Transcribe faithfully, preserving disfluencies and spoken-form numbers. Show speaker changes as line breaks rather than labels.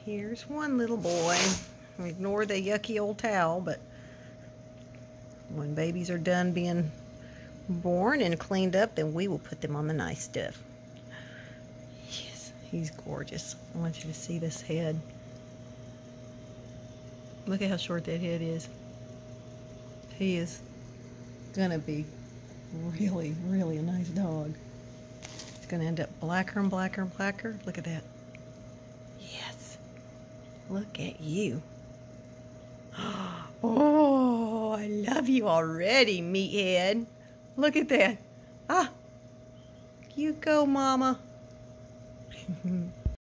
Here's one little boy. Ignore the yucky old towel, but when babies are done being born and cleaned up, then we will put them on the nice stuff. Yes, he's gorgeous. I want you to see this head. Look at how short that head is. He is gonna be really, really a nice dog. He's gonna end up blacker and blacker and blacker. Look at that. Yes. Look at you. Oh, I love you already, meathead. Look at that. Ah, you go, mama.